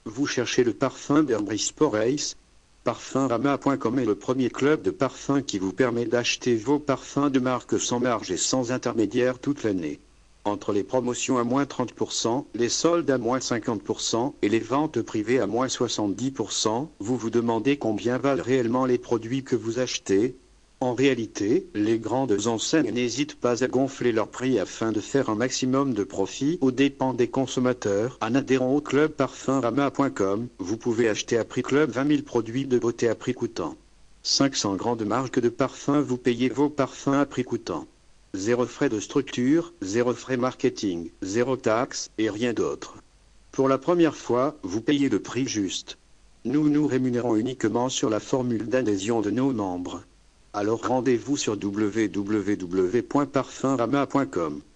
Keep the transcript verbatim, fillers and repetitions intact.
Vous cherchez le parfum Burberry Sport Ace? Parfumrama point com est le premier club de parfum qui vous permet d'acheter vos parfums de marque sans marge et sans intermédiaire toute l'année. Entre les promotions à moins trente pour cent, les soldes à moins cinquante pour cent et les ventes privées à moins soixante-dix pour cent, vous vous demandez combien valent réellement les produits que vous achetez? En réalité, les grandes enseignes n'hésitent pas à gonfler leurs prix afin de faire un maximum de profit aux dépens des consommateurs. En adhérant au club parfumrama point com, vous pouvez acheter à prix club vingt mille produits de beauté à prix coûtant cinq cents grandes marques de parfums. Vous payez vos parfums à prix coûtant zéro frais de structure, zéro frais marketing, zéro taxe et rien d'autre. Pour la première fois, vous payez le prix juste. Nous nous rémunérons uniquement sur la formule d'adhésion de nos membres. Alors rendez-vous sur w w w point parfumrama point com.